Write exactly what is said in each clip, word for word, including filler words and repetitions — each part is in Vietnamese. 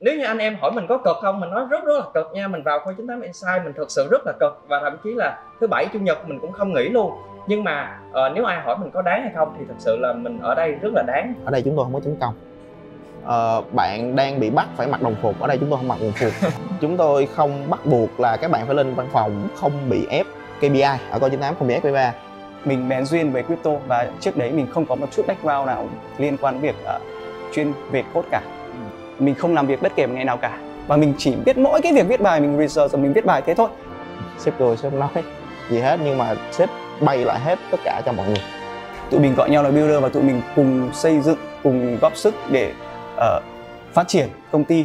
Nếu như anh em hỏi mình có cực không, mình nói rất rất là cực nha. Mình vào Coin chín tám Insight mình thực sự rất là cực, và thậm chí là thứ bảy chủ nhật mình cũng không nghỉ luôn. Nhưng mà uh, nếu ai hỏi mình có đáng hay không thì thực sự là mình ở đây rất là đáng. Ở đây chúng tôi không có chấm công. Ờ, bạn đang bị bắt phải mặc đồng phục, ở đây chúng tôi không mặc đồng phục. Chúng tôi không bắt buộc là các bạn phải lên văn phòng, không bị ép ca pê i. Ở Coin chín tám không bị ép ca pê i. Mình bén duyên với crypto và trước đấy mình không có một chút background nào liên quan việc uh, chuyên về code cả. Mình không làm việc bất kể một ngày nào cả, và mình chỉ biết mỗi cái việc viết bài, mình research rồi mình viết bài thế thôi. Sếp cười, sếp nói gì hết, nhưng mà sếp bay lại hết tất cả cho mọi người. Tụi mình gọi nhau là builder và tụi mình cùng xây dựng, cùng góp sức để uh, phát triển công ty.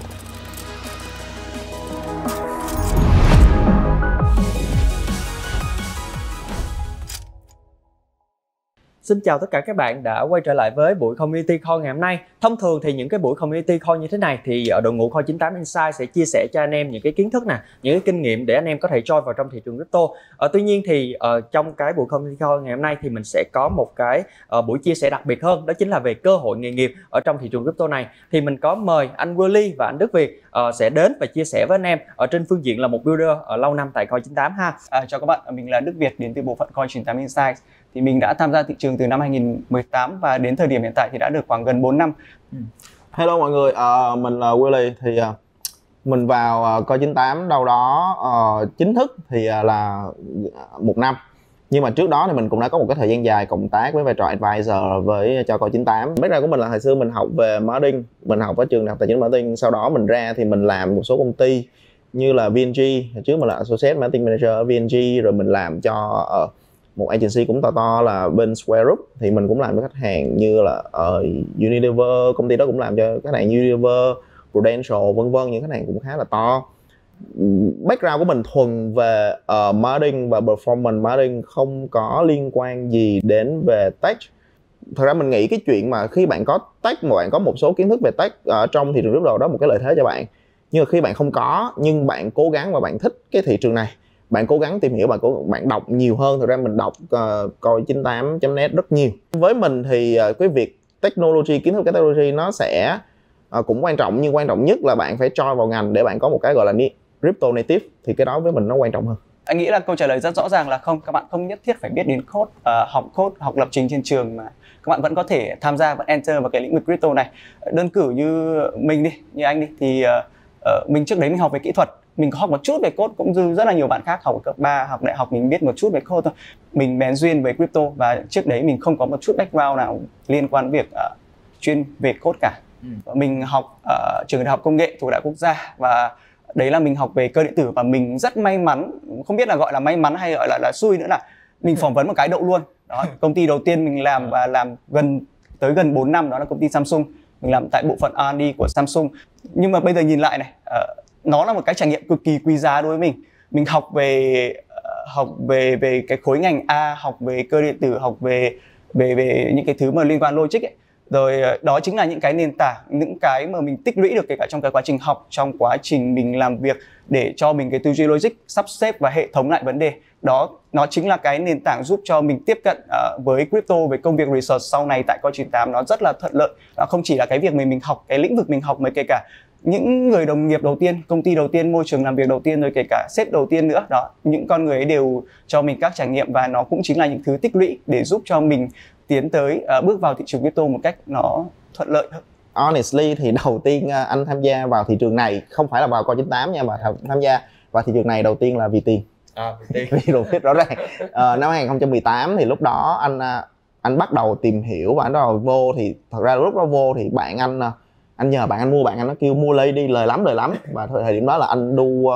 Xin chào tất cả các bạn đã quay trở lại với buổi Community Call ngày hôm nay. Thông thường thì những cái buổi Community Call như thế này thì ở đội ngũ Coin chín tám Insight sẽ chia sẻ cho anh em những cái kiến thức nè, những cái kinh nghiệm để anh em có thể join vào trong thị trường crypto. Ờ, tuy nhiên thì uh, trong cái buổi Community Call ngày hôm nay thì mình sẽ có một cái uh, buổi chia sẻ đặc biệt hơn, đó chính là về cơ hội nghề nghiệp ở trong thị trường crypto này. Thì mình có mời anh Willy và anh Đức Việt uh, sẽ đến và chia sẻ với anh em ở trên phương diện là một builder ở lâu năm tại Coin chín tám ha. À, chào các bạn, mình là Đức Việt đến từ bộ phận Coin chín tám Insight. Thì mình đã tham gia thị trường từ năm hai nghìn không trăm mười tám và đến thời điểm hiện tại thì đã được khoảng gần bốn năm. Hello mọi người, uh, mình là Willy. Thì uh, mình vào uh, Coin chín tám đâu đó uh, chính thức thì uh, là một năm. Nhưng mà trước đó thì mình cũng đã có một cái thời gian dài cộng tác với vai trò advisor với cho Coin chín tám. Background của mình là hồi xưa mình học về marketing, mình học ở trường đại học tài chính marketing. Sau đó mình ra thì mình làm một số công ty như là vê en giê. Hồi trước mình là associate marketing manager ở vê en giê, rồi mình làm cho uh, một agency cũng to to là bên Square Group. Thì mình cũng làm cho khách hàng như là uh, Unilever, công ty đó cũng làm cho khách hàng Unilever, Prudential vân vân, những khách hàng cũng khá là to. Background của mình thuần về uh, marketing và performance marketing, không có liên quan gì đến về tech. Thật ra mình nghĩ cái chuyện mà khi bạn có tech mà bạn có một số kiến thức về tech ở trong thị trường crypto đó một cái lợi thế cho bạn. Nhưng mà khi bạn không có nhưng bạn cố gắng và bạn thích cái thị trường này, bạn cố gắng tìm hiểu, bạn cố bạn đọc nhiều hơn. Thực ra mình đọc uh, Coin chín tám chấm net rất nhiều. Với mình thì uh, cái việc technology, kiến thức cái technology nó sẽ uh, cũng quan trọng, nhưng quan trọng nhất là bạn phải choi vào ngành để bạn có một cái gọi là crypto native, thì cái đó với mình nó quan trọng hơn. Anh nghĩ là câu trả lời rất rõ ràng là không, các bạn không nhất thiết phải biết đến code, uh, học code, học lập trình trên trường, mà các bạn vẫn có thể tham gia và enter vào cái lĩnh vực crypto này. Đơn cử như mình đi, như anh đi, thì uh, uh, mình trước đấy mình học về kỹ thuật, mình có học một chút về code cũng như rất là nhiều bạn khác học ở cấp ba, học đại học mình biết một chút về code thôi. Mình bén duyên với crypto và trước đấy mình không có một chút background nào liên quan việc uh, chuyên về code cả. Ừ. Mình học ở uh, trường đại học công nghệ thuộc Đại học Quốc gia, và đấy là mình học về cơ điện tử, và mình rất may mắn, không biết là gọi là may mắn hay gọi là, là xui nữa, là mình phỏng vấn một cái đậu luôn. Đó, công ty đầu tiên mình làm và làm gần tới gần bốn năm đó là công ty Samsung. Mình làm tại bộ phận R and D của Samsung. Nhưng mà bây giờ nhìn lại này, uh, nó là một cái trải nghiệm cực kỳ quý giá đối với mình. Mình học về uh, học về về cái khối ngành A, học về cơ điện tử, học về về về những cái thứ mà liên quan logic ấy. Rồi uh, đó chính là những cái nền tảng, những cái mà mình tích lũy được kể cả trong cái quá trình học, trong quá trình mình làm việc để cho mình cái tư duy logic, sắp xếp và hệ thống lại vấn đề. Đó, nó chính là cái nền tảng giúp cho mình tiếp cận uh, với crypto, với công việc research sau này tại Coin chín tám nó rất là thuận lợi. Nó không chỉ là cái việc mình mình học, cái lĩnh vực mình học, mà kể cả những người đồng nghiệp đầu tiên, công ty đầu tiên, môi trường làm việc đầu tiên, rồi kể cả sếp đầu tiên nữa. Đó, những con người ấy đều cho mình các trải nghiệm, và nó cũng chính là những thứ tích lũy để giúp cho mình tiến tới uh, bước vào thị trường crypto một cách nó thuận lợi hơn. Honestly thì đầu tiên anh tham gia vào thị trường này không phải là vào Coin chín tám nha, mà tham gia vào thị trường này đầu tiên là vì tiền. À, vì tiền rõ ràng. À, năm hai nghìn không trăm mười tám thì lúc đó anh anh bắt đầu tìm hiểu và anh bắt đầu vô. Thì thật ra lúc đó vô thì bạn anh anh nhờ bạn anh mua, bạn anh nó kêu mua lấy đi, lời lắm lời lắm. Và thời điểm đó là anh đu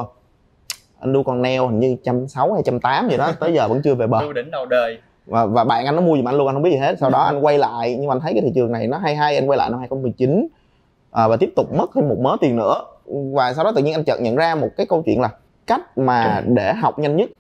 anh đu con neo hình như trăm sáu hay trăm tám gì đó, tới giờ vẫn chưa về bờ. Đu đỉnh đầu đời. Và, và bạn anh nó mua giùm anh luôn, anh không biết gì hết. Sau đó anh quay lại, nhưng mà anh thấy cái thị trường này nó hay hay, anh quay lại năm hai nghìn không trăm mười chín à, và tiếp tục mất thêm một mớ tiền nữa. Và sau đó tự nhiên anh chợt nhận ra một cái câu chuyện là cách mà để học nhanh nhất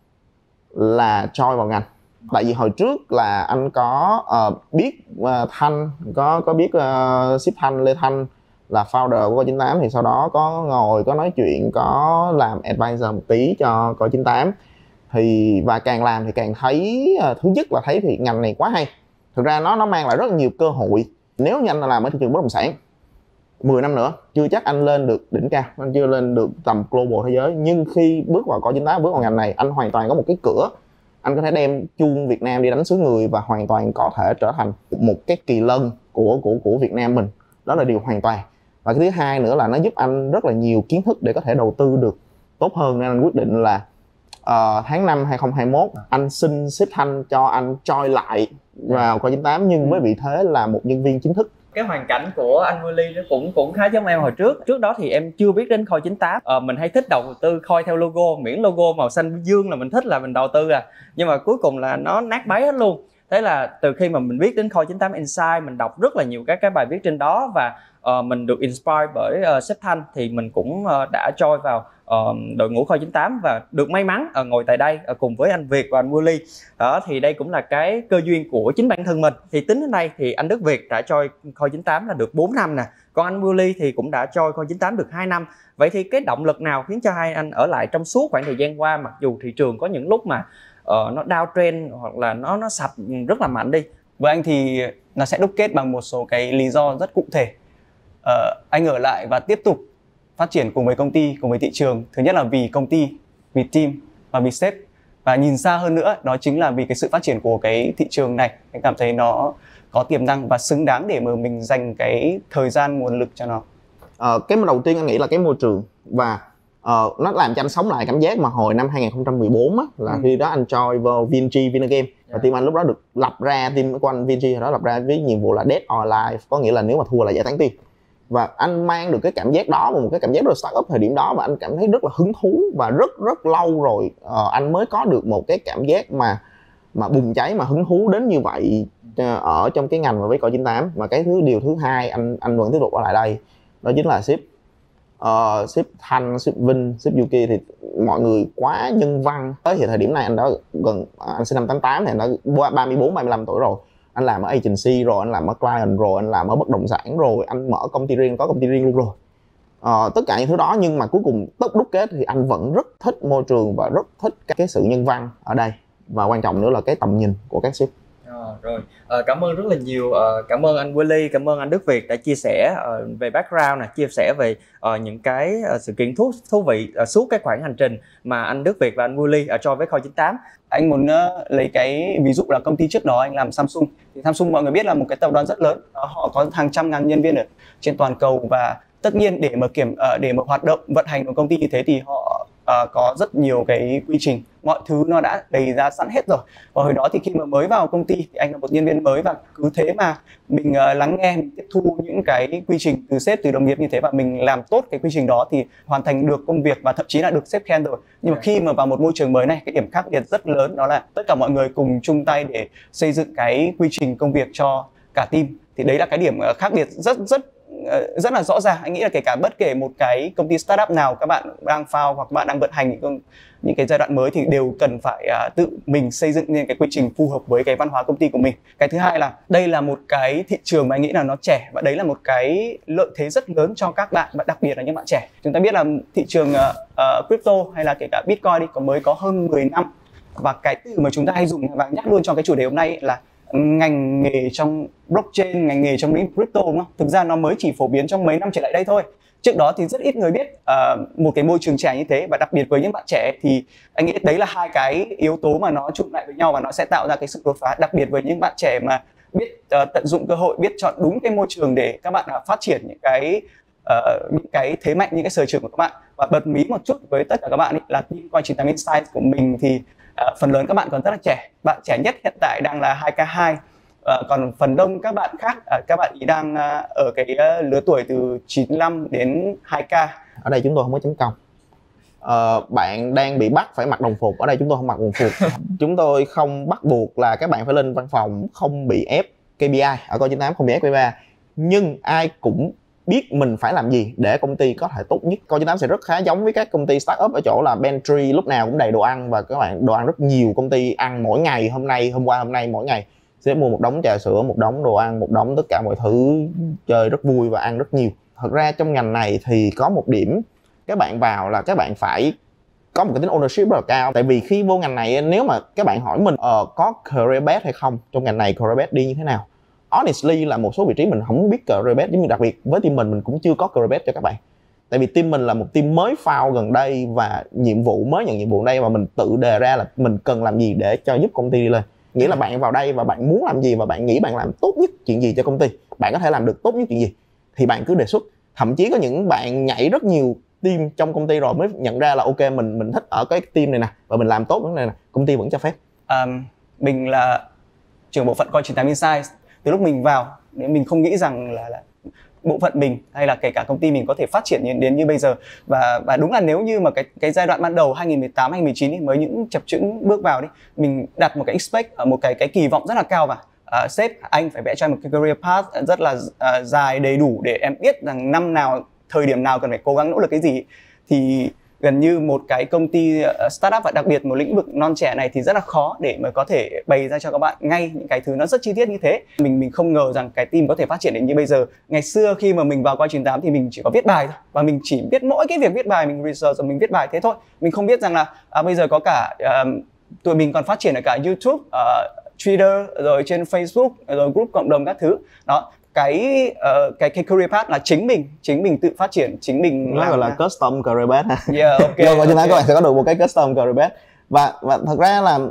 là choi vào ngành. Tại vì hồi trước là anh có uh, biết uh, Thanh, có có biết uh, ship Thanh, Lê Thanh là founder của Coin chín tám. Thì sau đó có ngồi, có nói chuyện, có làm advisor một tí cho Coin chín tám. Thì và càng làm thì càng thấy uh, thứ nhất là thấy thì ngành này quá hay. Thực ra nó nó mang lại rất là nhiều cơ hội. Nếu như anh làm ở thị trường bất động sản mười năm nữa chưa chắc anh lên được đỉnh cao, anh chưa lên được tầm global thế giới, nhưng khi bước vào Core chín tám, bước vào ngành này, anh hoàn toàn có một cái cửa, anh có thể đem chuông Việt Nam đi đánh xứ người và hoàn toàn có thể trở thành một cái kỳ lân của của của Việt Nam mình. Đó là điều hoàn toàn. Và cái thứ hai nữa là nó giúp anh rất là nhiều kiến thức để có thể đầu tư được tốt hơn, nên anh quyết định là uh, tháng năm hai không hai mốt anh xin sếp Thanh cho anh join lại vào Core chín tám, nhưng với vị thế là một nhân viên chính thức. Cái hoàn cảnh của anh Willy nó cũng cũng khá giống em hồi trước. Trước đó thì em chưa biết đến Core chín tám. Ờ, mình hay thích đầu tư coin theo logo, miễn logo màu xanh dương là mình thích là mình đầu tư à. Nhưng mà cuối cùng là nó nát bấy hết luôn. Thế là từ khi mà mình biết đến Core chín tám Insight, mình đọc rất là nhiều các cái bài viết trên đó và uh, mình được inspire bởi uh, sếp Thanh, thì mình cũng uh, đã join vào uh, đội ngũ Core chín tám và được may mắn uh, ngồi tại đây uh, cùng với anh Việt và anh Willy. Đó thì đây cũng là cái cơ duyên của chính bản thân mình. Thì tính đến đây thì anh Đức Việt đã join Core chín tám là được bốn năm nè. Còn anh Willy thì cũng đã join Core chín tám được hai năm. Vậy thì cái động lực nào khiến cho hai anh ở lại trong suốt khoảng thời gian qua, mặc dù thị trường có những lúc mà uh, nó downtrend hoặc là nó nó sập rất là mạnh đi? Với anh thì nó sẽ đúc kết bằng một số cái lý do rất cụ thể. Ờ, anh ở lại và tiếp tục phát triển cùng với công ty, cùng với thị trường. Thứ nhất là vì công ty, vì team và vì sếp. Và nhìn xa hơn nữa, đó chính là vì cái sự phát triển của cái thị trường này. Anh cảm thấy nó có tiềm năng và xứng đáng để mà mình dành cái thời gian, nguồn lực cho nó. Ờ, cái đầu tiên anh nghĩ là cái môi trường, và uh, nó làm cho anh sống lại cảm giác mà hồi năm hai không một bốn á, là ừ. khi đó anh join vào vê en giê Vinagame. Yeah. Và team anh lúc đó được lập ra, team của anh vê en giê hồi đó lập ra với nhiệm vụ là Dead or Alive, có nghĩa là nếu mà thua là giải tán team. Và anh mang được cái cảm giác đó, một cái cảm giác rất là start up thời điểm đó, và anh cảm thấy rất là hứng thú, và rất rất lâu rồi uh, anh mới có được một cái cảm giác mà mà bùng cháy, mà hứng thú đến như vậy uh, ở trong cái ngành và với Core chín tám. Và cái thứ điều thứ hai anh anh vẫn tiếp tục ở lại đây, đó chính là sếp uh, sếp Thanh, sếp Vinh, sếp Yuki thì mọi người quá nhân văn. Tới thì thời điểm này anh đã gần anh sinh năm tám tám thì anh đã ba mươi bốn ba mươi lăm tuổi rồi. Anh làm ở agency rồi, anh làm ở client rồi, anh làm ở bất động sản rồi, anh mở công ty riêng, có công ty riêng luôn rồi. Ờ, tất cả những thứ đó, nhưng mà cuối cùng tất đúc kết thì anh vẫn rất thích môi trường và rất thích cái sự nhân văn ở đây, và quan trọng nữa là cái tầm nhìn của các sếp. À, rồi à, cảm ơn rất là nhiều, à, cảm ơn anh Willy, cảm ơn anh Đức Việt đã chia sẻ à, về background này, chia sẻ về à, những cái à, sự kiện thú thú vị à, suốt cái khoảng hành trình mà anh Đức Việt và anh Willy ở cho với Core chín tám. Anh muốn uh, lấy cái ví dụ là công ty trước đó anh làm Samsung. Thì Samsung mọi người biết là một cái tập đoàn rất lớn, họ có hàng trăm ngàn nhân viên ở trên toàn cầu, và tất nhiên để mà kiểm uh, để mà hoạt động vận hành của công ty như thế thì họ uh, có rất nhiều cái quy trình, mọi thứ nó đã đầy ra sẵn hết rồi. Và hồi đó thì khi mà mới vào công ty thì anh là một nhân viên mới, và cứ thế mà mình uh, lắng nghe, mình tiếp thu những cái quy trình từ sếp, từ đồng nghiệp như thế, và mình làm tốt cái quy trình đó thì hoàn thành được công việc và thậm chí là được sếp khen rồi. Nhưng mà khi mà vào một môi trường mới này, cái điểm khác biệt rất lớn đó là tất cả mọi người cùng chung tay để xây dựng cái quy trình công việc cho cả team. Thì đấy là cái điểm khác biệt rất rất rất là rõ ràng. Anh nghĩ là kể cả bất kể một cái công ty startup nào các bạn đang found hoặc bạn đang vận hành những những cái giai đoạn mới thì đều cần phải uh, tự mình xây dựng nên cái quy trình phù hợp với cái văn hóa công ty của mình. Cái thứ hai là đây là một cái thị trường mà anh nghĩ là nó trẻ, và đấy là một cái lợi thế rất lớn cho các bạn, và đặc biệt là những bạn trẻ. Chúng ta biết là thị trường uh, uh, crypto hay là kể cả Bitcoin đi có mới có hơn mười năm, và cái từ mà chúng ta hay dùng và nhắc luôn cho cái chủ đề hôm nay là ngành nghề trong blockchain, ngành nghề trong lĩnh crypto, đúng không? Thực ra nó mới chỉ phổ biến trong mấy năm trở lại đây thôi. Trước đó thì rất ít người biết uh, một cái môi trường trẻ như thế, và đặc biệt với những bạn trẻ thì anh nghĩ đấy là hai cái yếu tố mà nó trộn lại với nhau và nó sẽ tạo ra cái sự đột phá. Đặc biệt với những bạn trẻ mà biết uh, tận dụng cơ hội, biết chọn đúng cái môi trường để các bạn uh, phát triển những cái uh, những cái thế mạnh, những cái sở trường của các bạn. Và bật mí một chút với tất cả các bạn ấy, là team Core chín tám Insight của mình thì uh, phần lớn các bạn còn rất là trẻ. Bạn trẻ nhất hiện tại đang là hai K hai. Uh, còn phần đông các bạn khác, uh, các bạn ý đang uh, ở cái uh, lứa tuổi từ chín mươi lăm đến hai K. Ở đây chúng tôi không có chấm công. Uh, bạn đang bị bắt phải mặc đồng phục, ở đây chúng tôi không mặc đồng phục. Chúng tôi không bắt buộc là các bạn phải lên văn phòng, không bị ép K P I. Ở Core chín tám không bị ép K P I, nhưng ai cũng biết mình phải làm gì để công ty có thể tốt nhất. Core chín tám sẽ rất khá giống với các công ty startup ở chỗ là pantry lúc nào cũng đầy đồ ăn, và các bạn đồ ăn rất nhiều, công ty ăn mỗi ngày, hôm nay, hôm qua, hôm nay, mỗi ngày sẽ mua một đống trà sữa, một đống đồ ăn, một đống tất cả mọi thứ, chơi rất vui và ăn rất nhiều. Thật ra trong ngành này thì có một điểm các bạn vào là các bạn phải có một cái tính ownership rất là cao. Tại vì khi vô ngành này, nếu mà các bạn hỏi mình uh, có career path hay không, trong ngành này career path đi như thế nào, honestly là một số vị trí mình không biết career path, giống như đặc biệt với team mình mình cũng chưa có career path cho các bạn. Tại vì team mình là một team mới found gần đây và nhiệm vụ mới nhận nhiệm vụ đây, và mình tự đề ra là mình cần làm gì để cho giúp công ty đi lên. Nghĩa là bạn vào đây và bạn muốn làm gì và bạn nghĩ bạn làm tốt nhất chuyện gì cho công ty, bạn có thể làm được tốt nhất chuyện gì thì bạn cứ đề xuất. Thậm chí có những bạn nhảy rất nhiều team trong công ty rồi mới nhận ra là ok mình mình thích ở cái team này nè và mình làm tốt vấn này nè, công ty vẫn cho phép. Um, mình là trưởng bộ phận coi chín tám Insights. Từ lúc mình vào mình không nghĩ rằng là, là bộ phận mình hay là kể cả công ty mình có thể phát triển đến, đến như bây giờ. Và và đúng là nếu như mà cái cái giai đoạn ban đầu hai nghìn mười tám hai nghìn mười chín ấy, mới những chập chững bước vào đi, mình đặt một cái expect ở một cái cái kỳ vọng rất là cao vào. À, sếp anh phải vẽ cho em một cái career path rất là uh, dài đầy đủ để em biết rằng năm nào, thời điểm nào cần phải cố gắng nỗ lực cái gì. Thì gần như một cái công ty uh, startup và đặc biệt một lĩnh vực non trẻ này thì rất là khó để mà có thể bày ra cho các bạn ngay những cái thứ nó rất chi tiết như thế. Mình mình không ngờ rằng cái team có thể phát triển đến như bây giờ. Ngày xưa khi mà mình vào coi chín tám thì mình chỉ có viết bài thôi, và mình chỉ biết mỗi cái việc viết bài, mình research rồi mình viết bài thế thôi. Mình không biết rằng là à, bây giờ có cả uh, tụi mình còn phát triển ở cả YouTube, uh, Twitter, rồi trên Facebook, rồi group cộng đồng các thứ. Đó, cái uh, cái cái career path là chính mình chính mình tự phát triển, chính mình nó gọi là custom career path ha. Yeah, ok. Vô coi trên đó okay. các bạn sẽ có được một cái custom career path. Và và thật ra là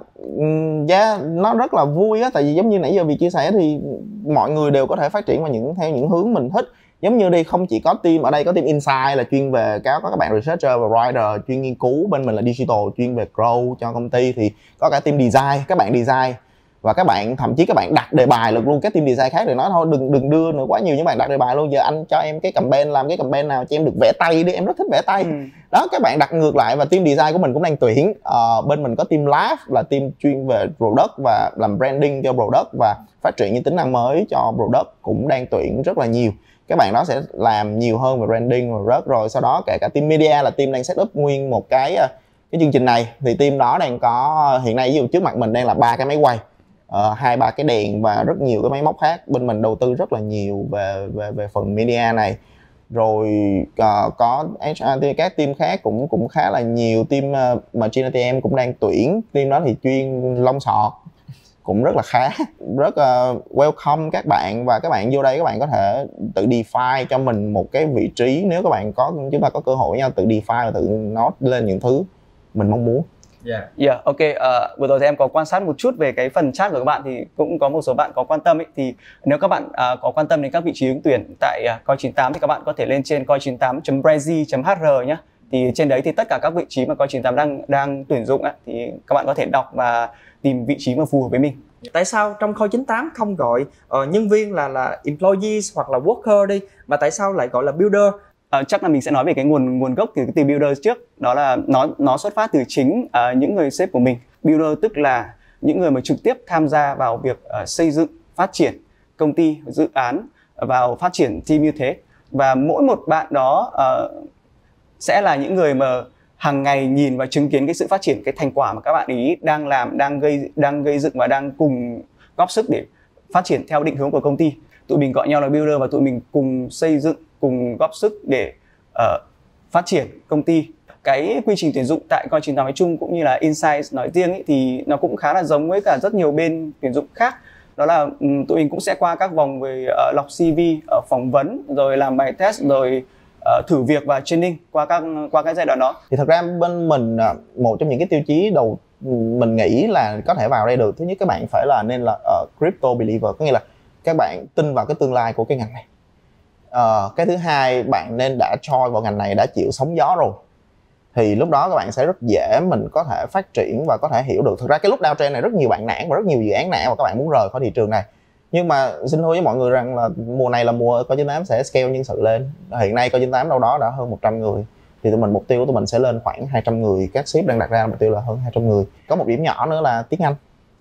yeah, nó rất là vui á, tại vì giống như nãy giờ Việt chia sẻ thì mọi người đều có thể phát triển vào những theo những hướng mình thích. Giống như đi, không chỉ có team ở đây, có team Insight là chuyên về có các bạn researcher và writer chuyên nghiên cứu, bên mình là digital chuyên về grow cho công ty, thì có cả team design, các bạn design, và các bạn thậm chí các bạn đặt đề bài được luôn. Các team design khác thì nói thôi đừng đừng đưa nữa quá nhiều, những bạn đặt đề bài luôn, giờ anh cho em cái campaign, làm cái campaign nào cho em được vẽ tay đi, em rất thích vẽ tay. Ừ. Đó, các bạn đặt ngược lại. Và team design của mình cũng đang tuyển. Ờ, bên mình có team lab là team chuyên về product và làm branding cho product và phát triển những tính năng mới cho product, cũng đang tuyển rất là nhiều. Các bạn đó sẽ làm nhiều hơn về branding và product. Rồi sau đó kể cả team media là team đang set up nguyên một cái cái chương trình này, thì team đó đang có hiện nay ví dụ trước mặt mình đang là ba cái máy quay, Uh, hai ba cái đèn và rất nhiều cái máy móc khác. Bên mình đầu tư rất là nhiều về về về phần media này. Rồi uh, có hát rờ, các team khác cũng cũng khá là nhiều. Team uh, mà giê en tê em cũng đang tuyển. Team đó thì chuyên long sọt, cũng rất là khá. Rất uh, welcome các bạn, và các bạn vô đây các bạn có thể tự define cho mình một cái vị trí. Nếu các bạn có, chúng ta có cơ hội nhau tự define và tự note lên những thứ mình mong muốn. Yeah. Yeah, ok. Uh, vừa rồi thì em có quan sát một chút về cái phần chat của các bạn, thì cũng có một số bạn có quan tâm ấy. Thì nếu các bạn uh, có quan tâm đến các vị trí ứng tuyển tại uh, coi chín tám thì các bạn có thể lên trên coi chín tám chấm prezi chấm h r nhé. Thì trên đấy thì tất cả các vị trí mà coi chín tám đang đang tuyển dụng á, thì các bạn có thể đọc và tìm vị trí mà phù hợp với mình. Tại sao trong coi chín tám không gọi uh, nhân viên là là employees hoặc là worker đi, mà tại sao lại gọi là builder? Uh, chắc là mình sẽ nói về cái nguồn nguồn gốc từ cái từ builder trước. Đó là nó nó xuất phát từ chính uh, những người sếp của mình. Builder tức là những người mà trực tiếp tham gia vào việc uh, xây dựng, phát triển công ty, dự án, vào phát triển team như thế. Và mỗi một bạn đó uh, sẽ là những người mà hàng ngày nhìn và chứng kiến cái sự phát triển, cái thành quả mà các bạn ý đang làm, đang gây đang gây dựng và đang cùng góp sức để phát triển theo định hướng của công ty. Tụi mình gọi nhau là builder và tụi mình cùng xây dựng, cùng góp sức để uh, phát triển công ty. Cái quy trình tuyển dụng tại coi chín tám nói chung cũng như là Insights nói riêng ấy, thì nó cũng khá là giống với cả rất nhiều bên tuyển dụng khác. Đó là um, tụi mình cũng sẽ qua các vòng về uh, lọc xê vê, uh, phỏng vấn, rồi làm bài test, rồi uh, thử việc và training qua các qua cái giai đoạn đó. Thì thật ra bên mình một trong những cái tiêu chí đầu mình nghĩ là có thể vào đây được, thứ nhất các bạn phải là nên là uh, crypto believer, có nghĩa là các bạn tin vào cái tương lai của cái ngành này. Uh, cái thứ hai, bạn nên đã choi vào ngành này, đã chịu sóng gió rồi, thì lúc đó các bạn sẽ rất dễ mình có thể phát triển và có thể hiểu được. Thực ra cái lúc downtrend này rất nhiều bạn nản và rất nhiều dự án nản và các bạn muốn rời khỏi thị trường này. Nhưng mà xin thưa với mọi người rằng là mùa này là mùa coi chín tám sẽ scale nhân sự lên. Hiện nay coi chín tám đâu đó đã hơn một trăm người, thì tụi mình mục tiêu của tụi mình sẽ lên khoảng hai trăm người. Các ship đang đặt ra mục tiêu là hơn hai trăm người. Có một điểm nhỏ nữa là tiếng Anh.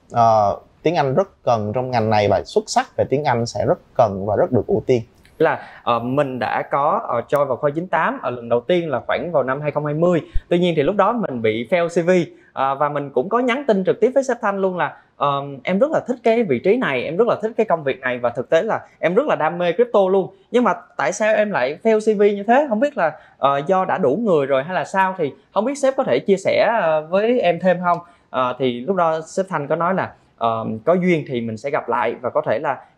Uh, tiếng Anh rất cần trong ngành này, và xuất sắc về tiếng Anh sẽ rất cần và rất được ưu tiên. Là uh, mình đã có uh, join vào coi chín tám ở lần đầu tiên là khoảng vào năm hai không hai không. Tuy nhiên thì lúc đó mình bị fail xê vê, uh, và mình cũng có nhắn tin trực tiếp với sếp Thanh luôn là uh, em rất là thích cái vị trí này, em rất là thích cái công việc này, và thực tế là em rất là đam mê crypto luôn. Nhưng mà tại sao em lại fail xê vê như thế? Không biết là uh, do đã đủ người rồi hay là sao, thì không biết sếp có thể chia sẻ uh, với em thêm không? Uh, thì lúc đó sếp Thanh có nói là Uh, có duyên thì mình sẽ gặp lại, và có thể là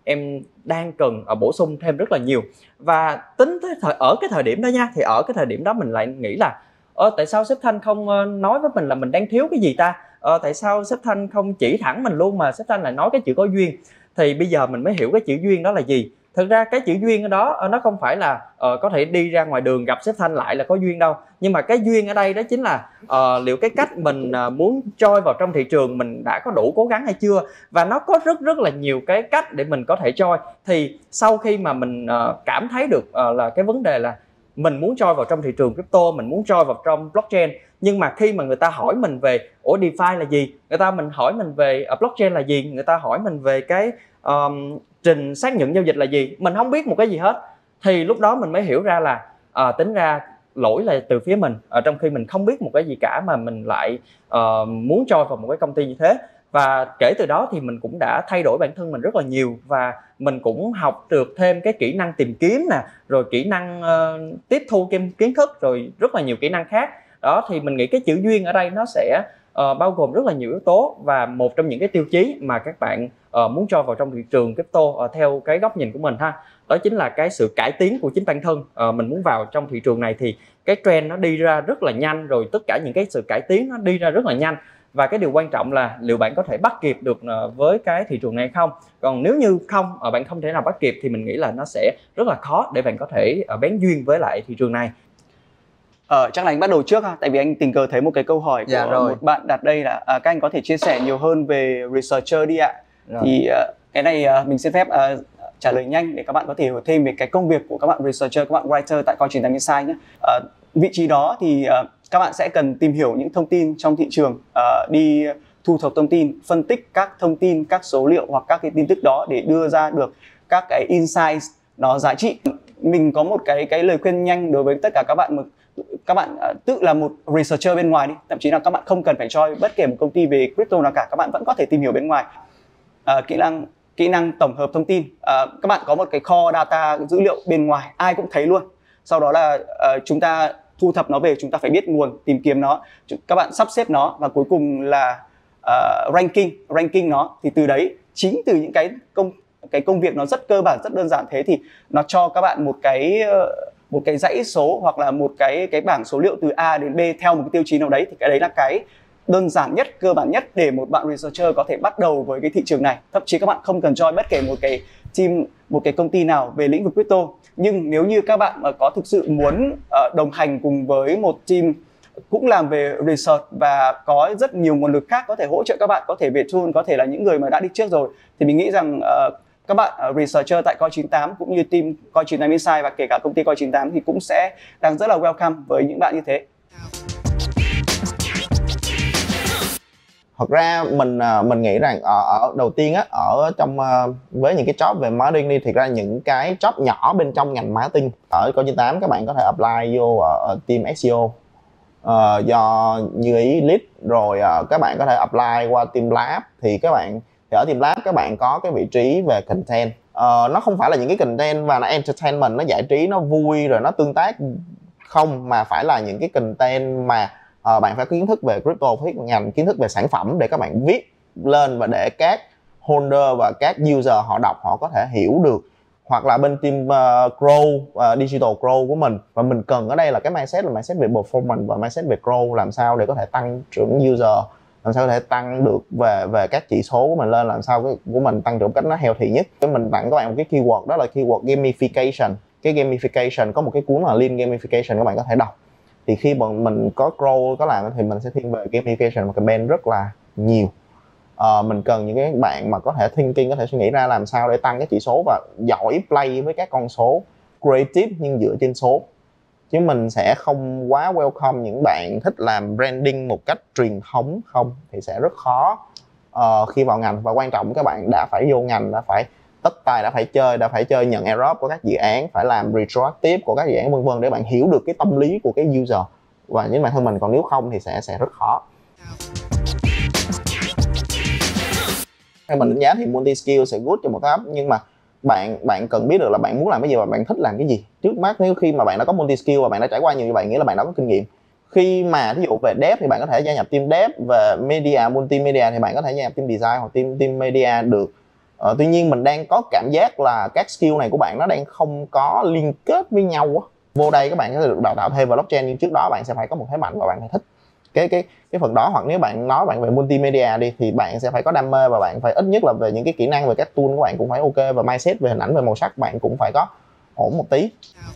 em đang cần uh, bổ sung thêm rất là nhiều. Và tính tới thời, ở cái thời điểm đó nha, thì ở cái thời điểm đó mình lại nghĩ là ờ, tại sao sếp Thanh không uh, nói với mình là mình đang thiếu cái gì ta, ờ, tại sao sếp Thanh không chỉ thẳng mình luôn mà sếp Thanh lại nói cái chữ có duyên. Thì bây giờ mình mới hiểu cái chữ duyên đó là gì. Thực ra cái chữ duyên ở đó nó không phải là uh, có thể đi ra ngoài đường gặp sếp Thanh lại là có duyên đâu, nhưng mà cái duyên ở đây đó chính là uh, liệu cái cách mình uh, muốn choi vào trong thị trường mình đã có đủ cố gắng hay chưa. Và nó có rất rất là nhiều cái cách để mình có thể choi. Thì sau khi mà mình uh, cảm thấy được uh, là cái vấn đề là mình muốn choi vào trong thị trường crypto, mình muốn choi vào trong blockchain, nhưng mà khi mà người ta hỏi mình về ủa DeFi là gì, người ta mình hỏi mình về uh, blockchain là gì, người ta hỏi mình về cái um, trình xác nhận giao dịch là gì, mình không biết một cái gì hết, thì lúc đó mình mới hiểu ra là à, tính ra lỗi là từ phía mình, ở trong khi mình không biết một cái gì cả mà mình lại uh, muốn choi vào một cái công ty như thế. Và kể từ đó thì mình cũng đã thay đổi bản thân mình rất là nhiều, và mình cũng học được thêm cái kỹ năng tìm kiếm nè, rồi kỹ năng uh, tiếp thu kiến kiến thức, rồi rất là nhiều kỹ năng khác. Đó thì mình nghĩ cái chữ duyên ở đây nó sẽ uh, bao gồm rất là nhiều yếu tố, và một trong những cái tiêu chí mà các bạn uh, muốn cho vào trong thị trường crypto uh, theo cái góc nhìn của mình ha, đó chính là cái sự cải tiến của chính bản thân. Uh, mình muốn vào trong thị trường này thì cái trend nó đi ra rất là nhanh, rồi tất cả những cái sự cải tiến nó đi ra rất là nhanh, và cái điều quan trọng là liệu bạn có thể bắt kịp được uh, với cái thị trường này không. Còn nếu như không, uh, bạn không thể nào bắt kịp thì mình nghĩ là nó sẽ rất là khó để bạn có thể uh, bén duyên với lại thị trường này. Ờ, chắc là anh bắt đầu trước ha, tại vì anh tình cờ thấy một cái câu hỏi của dạ, rồi. một bạn đặt đây là à, các anh có thể chia sẻ nhiều hơn về researcher đi ạ. Rồi. Thì uh, cái này uh, mình xin phép uh, trả lời nhanh để các bạn có thể hiểu thêm về cái công việc của các bạn researcher, các bạn writer tại Coin chín tám Insight nhé. Uh, vị trí đó thì uh, các bạn sẽ cần tìm hiểu những thông tin trong thị trường, uh, đi thu thập thông tin, phân tích các thông tin, các số liệu hoặc các cái tin tức đó để đưa ra được các cái insights nó giá trị. Mình có một cái cái lời khuyên nhanh đối với tất cả các bạn mà các bạn uh, tự là một researcher bên ngoài đi, thậm chí là các bạn không cần phải join bất kể một công ty về crypto nào cả, các bạn vẫn có thể tìm hiểu bên ngoài. Uh, kỹ năng kỹ năng tổng hợp thông tin, uh, các bạn có một cái kho data dữ liệu bên ngoài ai cũng thấy luôn, sau đó là uh, chúng ta thu thập nó về, chúng ta phải biết nguồn, tìm kiếm nó, các bạn sắp xếp nó, và cuối cùng là uh, ranking ranking nó. Thì từ đấy, chính từ những cái công cái công việc nó rất cơ bản, rất đơn giản thế, thì nó cho các bạn một cái uh, một cái dãy số hoặc là một cái cái bảng số liệu từ A đến B theo một cái tiêu chí nào đấy. Thì cái đấy là cái đơn giản nhất, cơ bản nhất để một bạn researcher có thể bắt đầu với cái thị trường này. Thậm chí các bạn không cần join bất kể một cái team, một cái công ty nào về lĩnh vực crypto. Nhưng nếu như các bạn mà có thực sự muốn uh, đồng hành cùng với một team cũng làm về research và có rất nhiều nguồn lực khác có thể hỗ trợ các bạn, có thể về tool, có thể là những người mà đã đi trước rồi, thì mình nghĩ rằng uh, các bạn uh, researcher tại Coin chín tám cũng như team Coin chín tám Insight và kể cả công ty Coin chín tám thì cũng sẽ đang rất là welcome với những bạn như thế. Thật ra mình mình nghĩ rằng ở, ở đầu tiên á, ở trong với những cái job về marketing đi, thì ra những cái job nhỏ bên trong ngành marketing ở Coin chín tám các bạn có thể apply vô ở, ở team ét e o uh, do như ý lead, rồi uh, các bạn có thể apply qua team lab. Thì các bạn thì ở team lab các bạn có cái vị trí về content. Uh, nó không phải là những cái content và nó entertainment, nó giải trí, nó vui rồi nó tương tác không, mà phải là những cái content mà uh, bạn phải có kiến thức về crypto, phải ngành kiến thức về sản phẩm để các bạn viết lên và để các holder và các user họ đọc, họ có thể hiểu được. Hoặc là bên team uh, grow, uh, digital grow của mình, và mình cần ở đây là cái mindset là mindset về performance và mindset về grow, làm sao để có thể tăng trưởng user, làm sao có thể tăng được về về các chỉ số của mình lên, làm sao cái của mình tăng trưởng một cách nó healthy nhất. Cái mình tặng các bạn một cái keyword đó là keyword gamification. Cái gamification có một cái cuốn là Lean Gamification, các bạn có thể đọc. Thì khi bọn mình có grow, có làm thì mình sẽ thiên về gamification và campaign rất là nhiều. Uh, mình cần những cái bạn mà có thể thinking, có thể suy nghĩ ra làm sao để tăng cái chỉ số và giỏi play với các con số, creative nhưng dựa trên số. Chứ mình sẽ không quá welcome những bạn thích làm branding một cách truyền thống không, thì sẽ rất khó uh, khi vào ngành. Và quan trọng các bạn đã phải vô ngành, đã phải tất tài, đã phải chơi, đã phải chơi nhận airdrop của các dự án, phải làm retroactive của các dự án vân vân, để bạn hiểu được cái tâm lý của cái user và những bản thân mình. Còn nếu không thì sẽ sẽ rất khó. Theo mình đánh giá thì multi skill sẽ good cho một startup, nhưng mà bạn bạn cần biết được là bạn muốn làm cái gì và bạn thích làm cái gì. Trước mắt nếu khi mà bạn đã có multi skill và bạn đã trải qua nhiều như vậy, nghĩa là bạn đã có kinh nghiệm. Khi mà ví dụ về dev thì bạn có thể gia nhập team dev, về media, multimedia thì bạn có thể gia nhập team design hoặc team team media được. Ờ, tuy nhiên mình đang có cảm giác là các skill này của bạn nó đang không có liên kết với nhau á. Vô đây các bạn sẽ được đào tạo thêm vào blockchain, nhưng trước đó bạn sẽ phải có một thế mạnh và bạn phải thích cái cái cái phần đó. Hoặc nếu bạn nói bạn về multimedia đi thì bạn sẽ phải có đam mê và bạn phải ít nhất là về những cái kỹ năng về các tool của bạn cũng phải ok, và mindset về hình ảnh, về màu sắc bạn cũng phải có ổn một tí.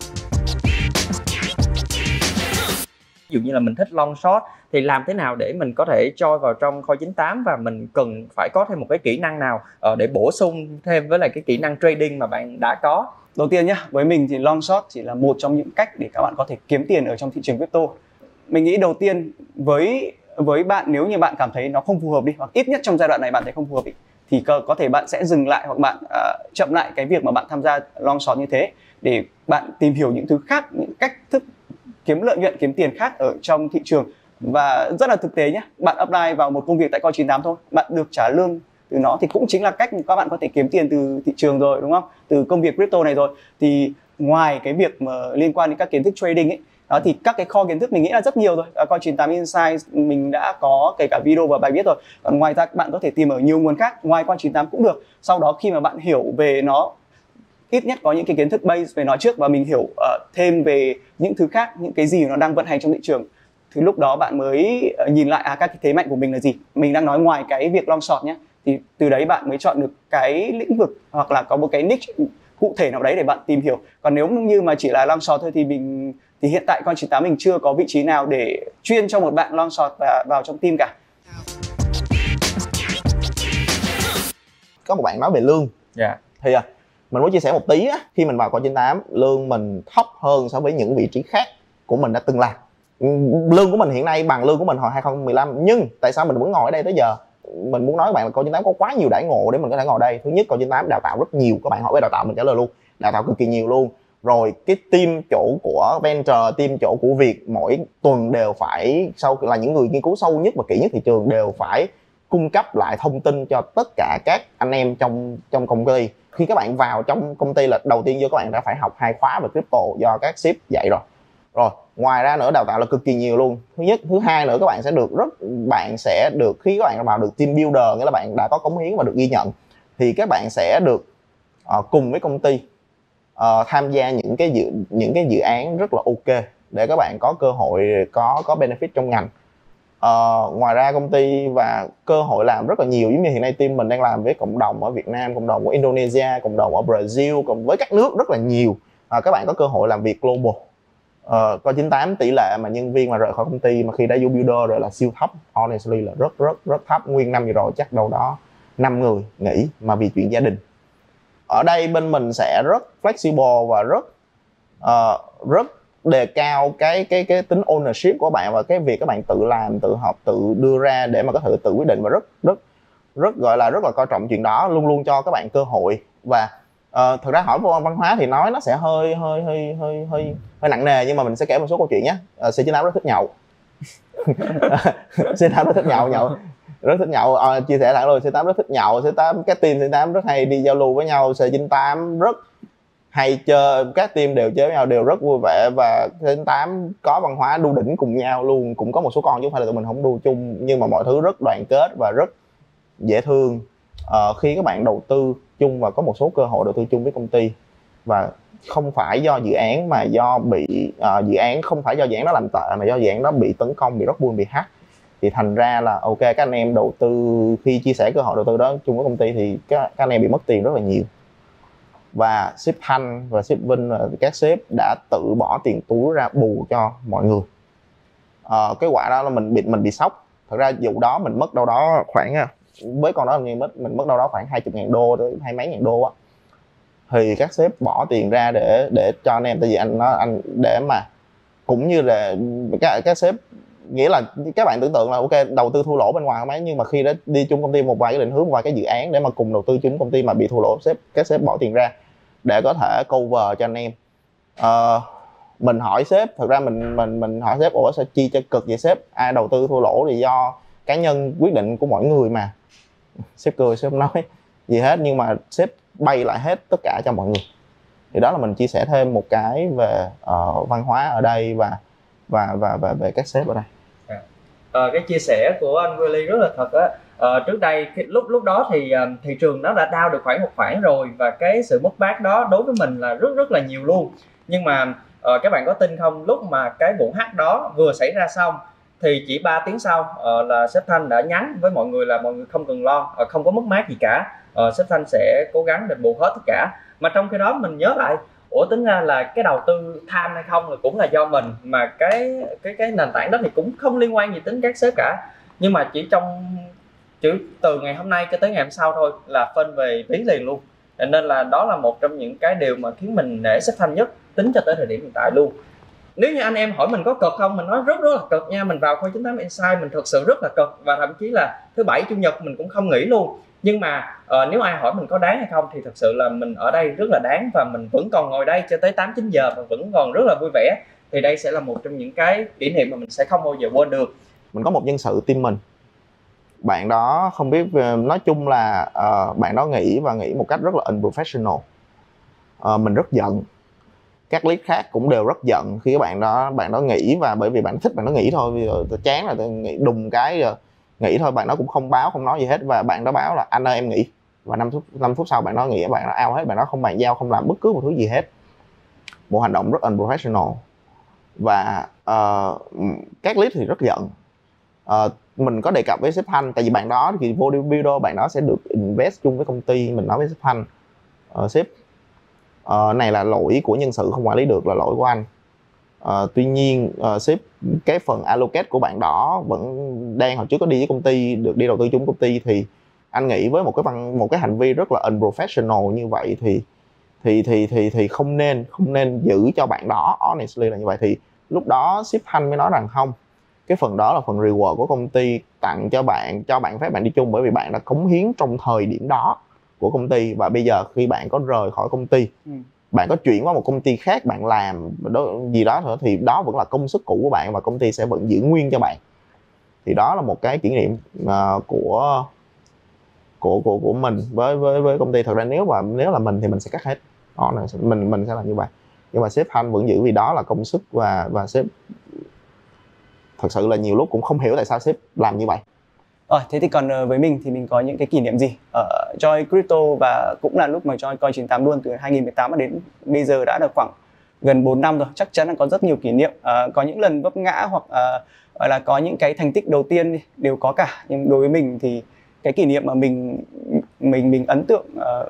Ví dụ như là mình thích long shot thì làm thế nào để mình có thể join vào trong Coin chín tám, và mình cần phải có thêm một cái kỹ năng nào để bổ sung thêm với lại cái kỹ năng trading mà bạn đã có? Đầu tiên nhá, với mình thì long shot chỉ là một trong những cách để các bạn có thể kiếm tiền ở trong thị trường crypto. Mình nghĩ đầu tiên với với bạn, nếu như bạn cảm thấy nó không phù hợp đi, hoặc ít nhất trong giai đoạn này bạn thấy không phù hợp đi, thì có, có thể bạn sẽ dừng lại, hoặc bạn uh, chậm lại cái việc mà bạn tham gia long shot như thế, để bạn tìm hiểu những thứ khác, những cách thức kiếm lợi nhuận, kiếm tiền khác ở trong thị trường. Và rất là thực tế nhé, bạn apply vào một công việc tại Coin chín tám thôi, bạn được trả lương từ nó thì cũng chính là cách các bạn có thể kiếm tiền từ thị trường rồi, đúng không? Từ công việc crypto này rồi. Thì ngoài cái việc mà liên quan đến các kiến thức trading ấy, đó thì các cái kho kiến thức mình nghĩ là rất nhiều rồi. Coin chín tám Insights mình đã có kể cả video và bài viết rồi. Còn ngoài ra bạn có thể tìm ở nhiều nguồn khác ngoài Coin chín tám cũng được. Sau đó khi mà bạn hiểu về nó, ít nhất có những cái kiến thức base về nó trước, và mình hiểu uh, thêm về những thứ khác, những cái gì nó đang vận hành trong thị trường, thì lúc đó bạn mới uh, nhìn lại à các cái thế mạnh của mình là gì. Mình đang nói ngoài cái việc long short nhé, thì từ đấy bạn mới chọn được cái lĩnh vực hoặc là có một cái niche cụ thể nào đấy để bạn tìm hiểu. Còn nếu như mà chỉ là long short thôi thì mình thì hiện tại Coin chín tám mình chưa có vị trí nào để chuyên cho một bạn long short và vào trong team cả. Có một bạn nói về lương. Yeah. Thì à, mình muốn chia sẻ một tí á, khi mình vào Coin chín tám lương mình thấp hơn so với những vị trí khác của mình đã từng làm. Lương của mình hiện nay bằng lương của mình hồi hai không một lăm, nhưng tại sao mình vẫn ngồi ở đây tới giờ? Mình muốn nói các bạn là Coin chín tám có quá nhiều đãi ngộ để mình có thể ngồi đây. Thứ nhất, Coin chín tám đào tạo rất nhiều, các bạn hỏi về đào tạo mình trả lời luôn, đào tạo cực kỳ nhiều luôn. Rồi cái team chỗ của Venture, team chỗ của Việt mỗi tuần đều phải, sau là những người nghiên cứu sâu nhất và kỹ nhất thị trường, đều phải cung cấp lại thông tin cho tất cả các anh em trong trong công ty. Khi các bạn vào trong công ty là đầu tiên vô các bạn đã phải học hai khóa về crypto do các sếp dạy rồi. Rồi, ngoài ra nữa đào tạo là cực kỳ nhiều luôn. Thứ nhất, thứ hai nữa các bạn sẽ được rất bạn sẽ được khi các bạn vào được team builder, nghĩa là bạn đã có cống hiến và được ghi nhận, thì các bạn sẽ được uh, cùng với công ty uh, tham gia những cái dự những cái dự án rất là ok để các bạn có cơ hội có có benefit trong ngành. Uh, ngoài ra công ty và cơ hội làm rất là nhiều, giống như hiện nay team mình đang làm với cộng đồng ở Việt Nam, cộng đồng của Indonesia, cộng đồng ở Brazil, cùng với các nước rất là nhiều. Uh, các bạn có cơ hội làm việc global. Uh, Coin chín tám tỷ lệ mà nhân viên mà rời khỏi công ty mà khi đã vô builder rồi là siêu thấp, honestly là rất rất rất thấp. Nguyên năm vừa rồi chắc đâu đó năm người nghỉ mà vì chuyện gia đình. Ở đây bên mình sẽ rất flexible và rất uh, rất đề cao cái cái cái tính ownership của bạn và cái việc các bạn tự làm, tự học, tự đưa ra để mà có thể tự quyết định, và rất rất rất gọi là rất là coi trọng chuyện đó, luôn luôn cho các bạn cơ hội. Và uh, thực ra hỏi vô văn hóa thì nói nó sẽ hơi hơi hơi hơi hơi hơi nặng nề, nhưng mà mình sẽ kể một số câu chuyện nhé. uh, C chín tám rất thích nhậu. C chín tám rất thích nhậu nhậu rất thích nhậu à, chia sẻ thẳng luôn, C chín tám rất thích nhậu. C chín tám các team C chín tám rất hay đi giao lưu với nhau. C chín tám rất hay chơi, các team đều chơi với nhau đều rất vui vẻ, và C chín tám có văn hóa đu đỉnh cùng nhau luôn. Cũng có một số con chứ không phải là tụi mình không đu chung, nhưng mà mọi thứ rất đoàn kết và rất dễ thương. à, khi các bạn đầu tư chung và có một số cơ hội đầu tư chung với công ty, và không phải do dự án mà do bị uh, dự án không phải do dự án đó làm tệ, mà do dự án đó bị tấn công, bị rockpool, bị hack, thì thành ra là ok, các anh em đầu tư khi chia sẻ cơ hội đầu tư đó chung với công ty thì các, các anh em bị mất tiền rất là nhiều. Và sếp Thanh và sếp Vinh và các sếp đã tự bỏ tiền túi ra bù cho mọi người. à, cái quả đó là mình bị mình bị sốc. Thật ra vụ đó mình mất đâu đó khoảng, với con đó mình mất mình mất đâu đó khoảng hai mươi ngàn đô tới hai mấy ngàn đô á, thì các sếp bỏ tiền ra để để cho anh em, tại vì anh nó anh để mà cũng như là các các sếp, nghĩa là các bạn tưởng tượng là ok đầu tư thua lỗ bên ngoài không mấy, nhưng mà khi đã đi chung công ty một vài cái định hướng, một vài cái dự án để mà cùng đầu tư chung công ty mà bị thua lỗ, sếp các sếp bỏ tiền ra để có thể cover cho anh em. uh, mình hỏi sếp, thực ra mình mình mình hỏi sếp ủa sao chi cho cực vậy sếp, ai đầu tư thua lỗ thì do cá nhân quyết định của mỗi người mà. Sếp cười, sếp không nói gì hết, nhưng mà sếp bay lại hết tất cả cho mọi người. Thì đó là mình chia sẻ thêm một cái về uh, văn hóa ở đây và và và và về các sếp ở đây. À, cái chia sẻ của anh Willy rất là thật á. Ờ, trước đây khi, lúc lúc đó thì uh, thị trường nó đã down được khoảng một khoảng rồi, và cái sự mất mát đó đối với mình là rất rất là nhiều luôn. Nhưng mà uh, các bạn có tin không, lúc mà cái vụ hack đó vừa xảy ra xong thì chỉ ba tiếng sau uh, là sếp Thanh đã nhắn với mọi người là mọi người không cần lo, uh, không có mất mát gì cả, uh, sếp Thanh sẽ cố gắng đền bù hết tất cả. Mà trong khi đó mình nhớ lại, ủa tính ra là cái đầu tư tham hay không là cũng là do mình, mà cái cái cái nền tảng đó thì cũng không liên quan gì đến các sếp cả. Nhưng mà chỉ trong chỉ từ ngày hôm nay cho tới ngày hôm sau thôi là phân về ví liền luôn. Nên là đó là một trong những cái điều mà khiến mình nể sếp Thanh nhất tính cho tới thời điểm hiện tại luôn. Nếu như anh em hỏi mình có cực không, mình nói rất rất là cực nha. Mình vào Coin chín tám Insight mình thực sự rất là cực, và thậm chí là thứ bảy chủ nhật mình cũng không nghỉ luôn. Nhưng mà uh, nếu ai hỏi mình có đáng hay không thì thật sự là mình ở đây rất là đáng, và mình vẫn còn ngồi đây cho tới tám chín giờ và vẫn còn rất là vui vẻ. Thì đây sẽ là một trong những cái kỷ niệm mà mình sẽ không bao giờ quên được. Mình có một nhân sự team mình, bạn đó không biết, nói chung là uh, bạn đó nghĩ và nghĩ một cách rất là unprofessional. Uh, mình rất giận, các lead khác cũng đều rất giận khi các bạn đó bạn đó nghỉ, và bởi vì bạn thích bạn đó nghỉ thôi. Bây giờ tôi chán rồi, tôi nghĩ đùng cái rồi nghỉ thôi. Bạn đó cũng không báo, không nói gì hết, và bạn đó báo là anh ơi em nghỉ, và năm phút năm phút sau bạn đó nghỉ, bạn đó out hết, bạn đó không bàn giao, không làm bất cứ một thứ gì hết. Một hành động rất unprofessional. Và uh, các lead thì rất giận. Uh, mình có đề cập với sếp Thanh, tại vì bạn đó thì vô Builder bạn đó sẽ được invest chung với công ty. Mình nói với sếp Thanh, uh, sếp uh, này là lỗi của nhân sự không quản lý được, là lỗi của anh. Uh, tuy nhiên uh, sếp, cái phần allocate của bạn đó vẫn đang, hồi trước có đi với công ty, được đi đầu tư chung công ty, thì anh nghĩ với một cái văn một cái hành vi rất là unprofessional như vậy thì thì thì thì thì không nên không nên giữ cho bạn đó, honestly là như vậy. Thì lúc đó sếp Thanh mới nói rằng không, cái phần đó là phần reward của công ty tặng cho bạn, cho bạn phép bạn đi chung, bởi vì bạn đã cống hiến trong thời điểm đó của công ty, và bây giờ khi bạn có rời khỏi công ty, ừ. bạn có chuyển qua một công ty khác, bạn làm đó, gì đó nữa, thì đó vẫn là công sức cũ của bạn và công ty sẽ vẫn giữ nguyên cho bạn. Thì đó là một cái kỷ niệm uh, của của của của mình với với với công ty. Thật ra nếu mà nếu là mình thì mình sẽ cắt hết, đó là mình mình sẽ làm như vậy. Nhưng mà sếp Thanh vẫn giữ, vì đó là công sức, và và sếp thật sự là nhiều lúc cũng không hiểu tại sao sếp làm như vậy. Rồi, thế thì còn với mình thì mình có những cái kỷ niệm gì ở Joy Crypto, và cũng là lúc mà Joy Coin chín tám luôn, từ hai nghìn mười tám đến bây giờ đã được khoảng gần bốn năm rồi. Chắc chắn là có rất nhiều kỷ niệm, à, có những lần vấp ngã, hoặc à, gọi là có những cái thành tích đầu tiên đều có cả. Nhưng đối với mình thì cái kỷ niệm mà mình mình mình ấn tượng uh,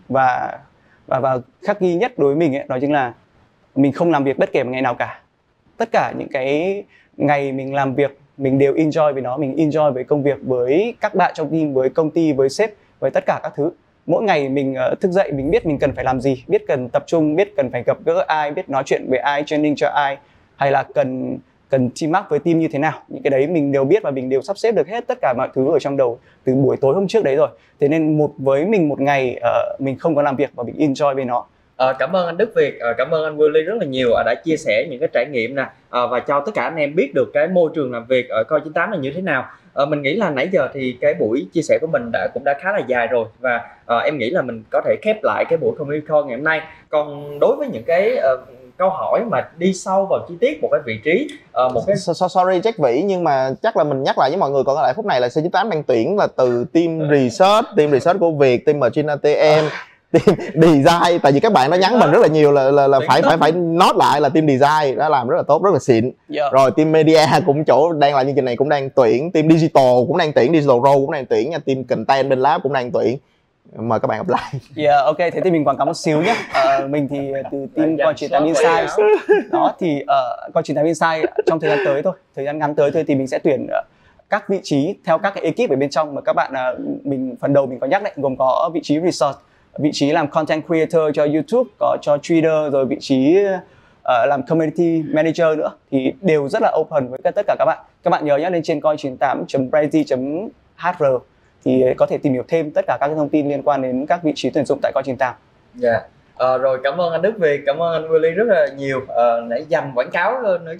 và và và khắc ghi nhất đối với mình ấy, đó chính là mình không làm việc bất kể một ngày nào cả. Tất cả những cái ngày mình làm việc mình đều enjoy với nó, mình enjoy với công việc, với các bạn trong team, với công ty, với sếp, với tất cả các thứ. Mỗi ngày mình uh, thức dậy mình biết mình cần phải làm gì, biết cần tập trung, biết cần phải gặp gỡ ai, biết nói chuyện với ai, training cho ai, hay là cần cần team up với team như thế nào. Những cái đấy mình đều biết và mình đều sắp xếp được hết tất cả mọi thứ ở trong đầu từ buổi tối hôm trước đấy rồi. Thế nên một với mình một ngày uh, mình không có làm việc và mình enjoy với nó. À, cảm ơn anh Đức Việt, à, cảm ơn anh Willy rất là nhiều à, đã chia sẻ những cái trải nghiệm nè, à, và cho tất cả anh em biết được cái môi trường làm việc ở Coin chín tám là như thế nào. À, mình nghĩ là nãy giờ thì cái buổi chia sẻ của mình đã cũng đã khá là dài rồi, và à, em nghĩ là mình có thể khép lại cái buổi Community Call ngày hôm nay. Còn đối với những cái uh, câu hỏi mà đi sâu vào chi tiết một cái vị trí, uh, một cái so, so, sorry Jack Vĩ, nhưng mà chắc là mình nhắc lại với mọi người còn lại phút này là C chín tám đang tuyển là từ team research, team research của Việt, team Margin a tê em, team design. Tại vì các bạn nó nhắn mình rất là nhiều là là, là phải phải phải note lại là team design đã làm rất là tốt, rất là xịn. Yeah. Rồi team media cũng chỗ đang làm chương trình này cũng đang tuyển, team digital cũng đang tuyển, digital role cũng đang tuyển nha, team content bên lab cũng đang tuyển. Mời các bạn apply. Yeah, ok, thế thì mình quảng cáo một xíu nhé. Uh, mình thì từ team Coin chín tám Insight. Đó thì uh, Coin chín tám Insight trong thời gian tới thôi, thời gian ngắn tới thôi thì mình sẽ tuyển uh, các vị trí theo các cái ekip ở bên trong mà các bạn uh, mình phần đầu mình có nhắc đấy, gồm có vị trí research, vị trí làm content creator cho YouTube, có cho Twitter, rồi vị trí uh, làm community manager nữa, thì đều rất là open với tất cả các bạn. Các bạn nhớ nhé, lên trên coin chín tám chấm brighty chấm h r thì có thể tìm hiểu thêm tất cả các thông tin liên quan đến các vị trí tuyển dụng tại Coin chín tám. Dạ. Yeah. À, rồi cảm ơn anh Đức Việt, cảm ơn anh Willy rất là nhiều. À, nãy dành quảng cáo nữa chứ.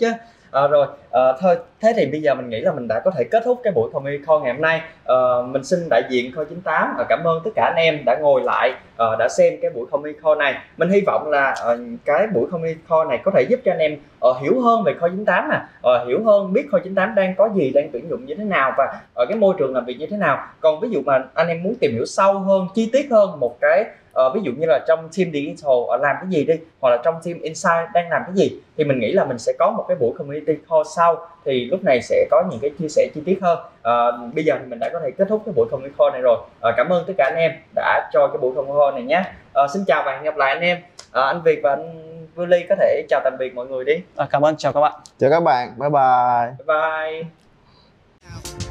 À, rồi à, thôi thế thì bây giờ mình nghĩ là mình đã có thể kết thúc cái buổi community call ngày hôm nay. à, mình xin đại diện Kho chín tám à, cảm ơn tất cả anh em đã ngồi lại à, đã xem cái buổi community call này. Mình hy vọng là à, cái buổi community call này có thể giúp cho anh em à, hiểu hơn về Kho chín tám nè, à, hiểu hơn biết Kho chín tám đang có gì, đang tuyển dụng như thế nào và ở cái môi trường làm việc như thế nào. Còn ví dụ mà anh em muốn tìm hiểu sâu hơn, chi tiết hơn một cái uh, ví dụ như là trong team digital uh, làm cái gì đi, hoặc là trong team insight đang làm cái gì, thì mình nghĩ là mình sẽ có một cái buổi community call sau, thì lúc này sẽ có những cái chia sẻ chi tiết hơn. Uh, bây giờ thì mình đã có thể kết thúc cái buổi community call này rồi. Uh, cảm ơn tất cả anh em đã cho cái buổi community call này nhé. Uh, xin chào và hẹn gặp lại anh em. Uh, anh Việt và anh Willy có thể chào tạm biệt mọi người đi. À, cảm ơn, chào các bạn. Chào các bạn, bye bye. Bye bye.